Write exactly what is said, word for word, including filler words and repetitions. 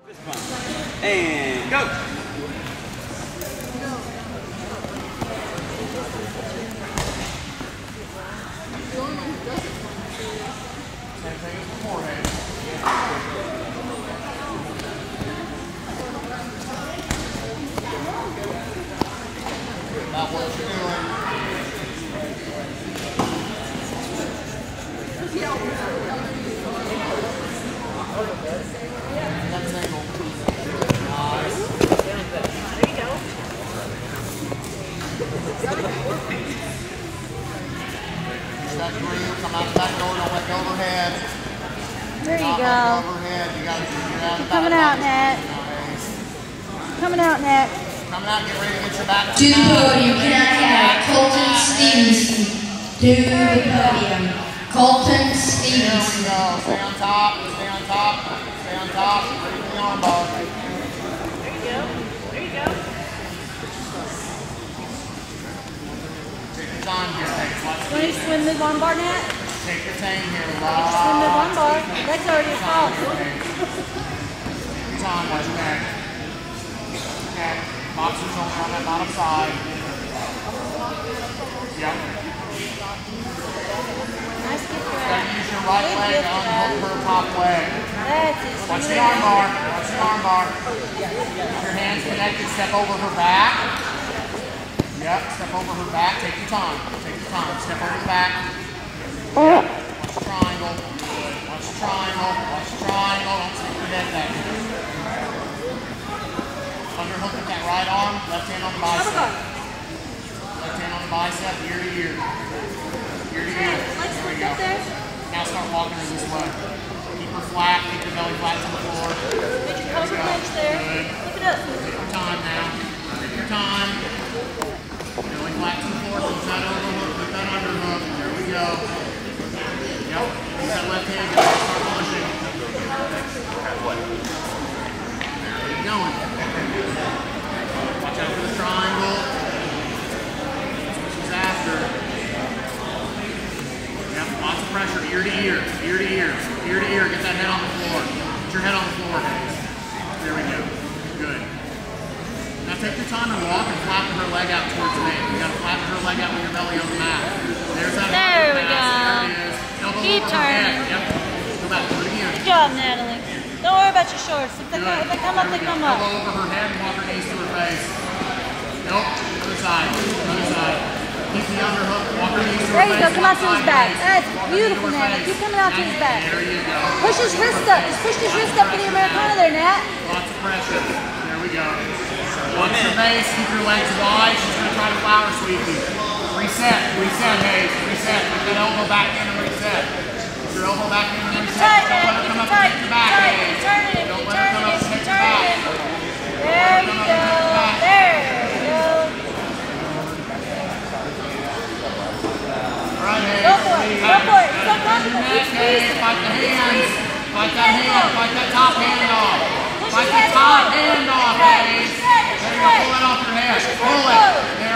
And go. Same thing as beforehand. About what you're doing. Next angle. Nice. There you go. That groove, come out the back door, don't let go overhead. There you Not go. let go overhead. You gotta get out of the Coming back. out, Nat. Nice. Coming out, Nat. Coming out, get ready to get your back. To the podium, can I have Colton Stevenson? To the podium, Colton There we Stevenson. go. Stay on top, stay on top, stay on top. Ready for the arm bar. There you go. There you go. Take your time here, thanks. Watch Want to swim move on bar, Nat? Take your time here. Swim move on bar. That's already a fault. Take your time, watch your back. Okay. Boxer's over on that bottom side. Yep. Nice gift for Gotta that. use your right Good leg gift to for that. unhook her top leg. That's it. Watch the arm bar. Watch the arm bar. Keep your hands connected. Step over her back. Yep. Step over her back. Take your time. Take your time. Step over the back. Yep. Watch the triangle. Watch the triangle. Watch the triangle. Don't stick your head back. Underhook with that right arm. Left hand on the bicep. Left hand on the bicep. Ear to ear. Ear to ear. There we go. Now start walking her this way. Keep her flat. Keep your belly flat to the floor. Get your cobra punch there. Good. Look it up. Take your time now. Take your time. Belly flat to the floor. Put that overhook. Put that underhook. There we go. Yep. Use that left hand. Go. Start pushing. There you going. Watch out for the triangle. That's what she's after. Yep. Lots of pressure. Ear to ear. Ear to ear. Ear to ear. Get that head on the floor. Get your head on the floor. There we go. Good. Now take your time and walk and flatten her leg out towards me. You gotta flatten her leg out with your belly on the mat. There's that. There we go. There it is. Elbow Keep over her head. turning. Yep. Go back. Do it again. Good job, Natalie. Don't worry about your shorts. If they, Good. come, if they come up, There they we go. come up. Elbow over her head and walk her knees to her face. Nope. Other side. Other side. Keep the underhook. Walk her knees to her There face. you go. Come out to his back. That's Walk her beautiful, knee to her Nat. face. Keep coming out to his back. There you go. Push his wrist up. Just push his wrist up for the Americana there, Nat. Lots of pressure. There we go. Watch your base. Keep your legs wide. She's going to try to flower sweep you. Reset. Reset, Hayes. Reset. Put that elbow back in and reset. Put your elbow back in and Keep it reset. tight, Don't let Nat. her Keep come it up and tight. take Keep your it back, tight. Hayes. Keep turning it. Don't Keep let her come turning up it. and Keep take your back. turning it. There you go. There you go. All right, Hayes. Go for it. Go for it. It's uncomfortable. Keep squeezing. Fight the Keep hands. squeezing. Fight Keep that head hand. off. Fight that top hand off. Push Fight his that head top forward. hand off, Push his head. Hayes. Push his head. There you go. Pull it off your head. Push his head Pull it. forward. There